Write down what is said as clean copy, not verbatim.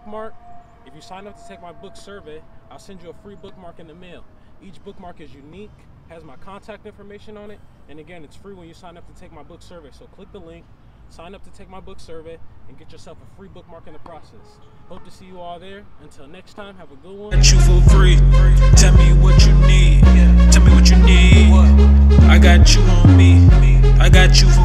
bookmark. If you sign up to take my book survey, I'll send you a free bookmark in the mail. Each bookmark is unique, has my contact information on it, and again, it's free when you sign up to take my book survey. So click the link, sign up to take my book survey, and get yourself a free bookmark in the process. Hope to see you all there. Until next time, have a good one. Got you for free. Tell me what you need. Tell me what you need. I got you on me. I got you for